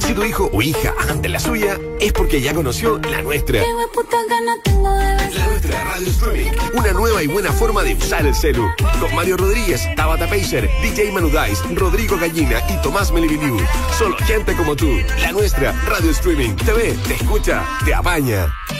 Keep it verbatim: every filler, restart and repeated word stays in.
Si tu hijo o hija anda en la suya, es porque ya conoció la nuestra. La nuestra Radio Streaming. Una nueva y buena forma de usar el celu. Con Mario Rodríguez, Tabata Pacer, D J Manu Dice, Rodrigo Gallina y Tomás Meliviliu. Solo gente como tú. La nuestra Radio Streaming. Te ve, te escucha, te apaña.